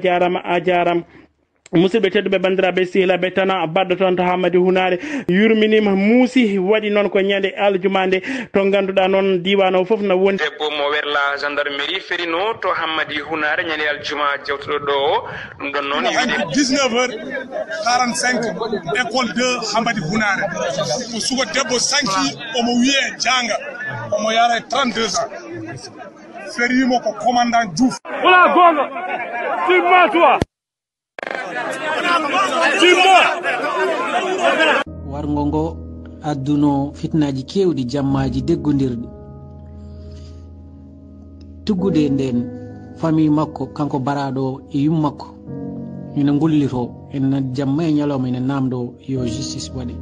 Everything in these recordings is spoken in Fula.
jarama a jaram musidɓe tedduɓe bandiraɓe sehilaɓe tana badɗo toon to Hammady Hounare yurminima muusi waɗi noon ko ñande aljuma nde to ganduɗa noon diwan o foof no woni debbo mo werla gendarmerie ferino to Hammady Hounare ñande aljuma jewtuɗo ɗo o ɗum ɗon noon 19h45 école 2 Hammady Hounare ko suka debbo sanki omo wiye janga omo yara 32 ans ferimo ko commandant Diouf voilà gonga timma toi wargo ngo adduno fitnaji kewɗi jammaji deggodirɗi tuggude nden famille makko kanko baraɗo e yummakko ina gollito ena jamma e ñalawma ina namdo yo justice waɗe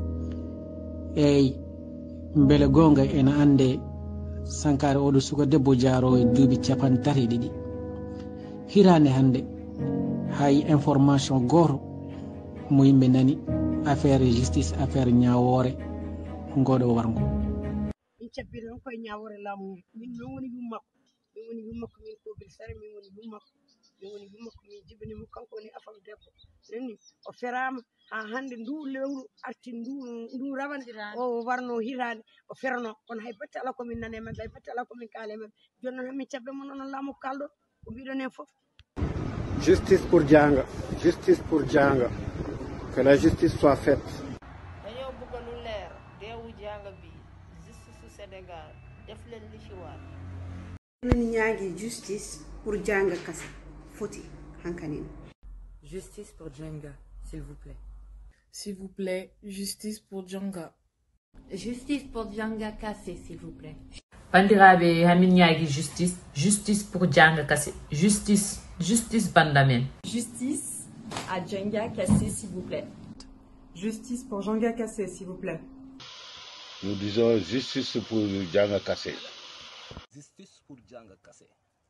eyyi beele gonga ena ande sankare oɗo suka debbo jaaro e duuɓi 33 hirande hande hay information goto mo yimɓe nani affaire justice affaire ñawore ngoɗo wargo min cabbiri on koye ñawore laamu min woni yummakko min kobiri sare min woni yummakko min jibinimo kanko woni afam debbo nani o ferama ha hande ndu lewru arti ndu rawande o warno hirande o ferano kono hay batte ala komin nane mabɓe hay batte ala komin kaale mabɓe joni noon min cabbe mo noon laamu kalɗo ko mbiɗon hen foof. Justice pour Djanga, justice pour Djanga, que la justice soit faite. dañoo bëgg lu leer deewu Djanga bi justice su Sénégal def leen li ci war. min ñaagi justice pour Djanga kase foti hankanin. Justice pour Djanga, s'il vous plaît. S'il vous plaît, justice pour Djanga. Justice pour Djanga Kassé, s'il vous plaît. Bandiraɓe hamin ñaagui justice pour Djanga Kassé, justice bandamen. Justice à Djanga Kassé, s'il vous plaît. Justice pour Djanga Kassé, s'il vous plaît. Nous disons justice pour Djanga Kassé. Justice pour Djanga Kassé.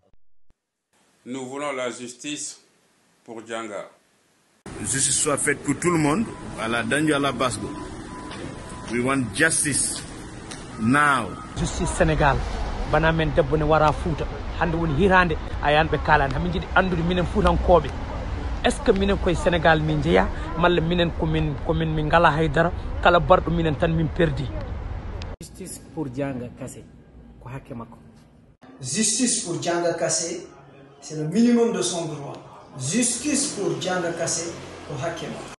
Nous voulons la justice pour Djanga. Justice soit faite pour tout le monde. Voilà, Danjala Basgo. We want justice now. Justice Sénégal. Bana men debbo ne wara Fouta. Hande woni hirande ayanɓe kalani hamin jiiɗi andude minen Fuutankoɓe. Est ce que minen koye Sénégal min jeeya malla minen komin min ngala haydara kala barɗo minen tan min perdi. Justice pour Djanga Kassé ko hakke makko. Justice pour Djanga Kassé, c'est le minimum de son droit. Justice pour Djanga Kassé ko hakke makko.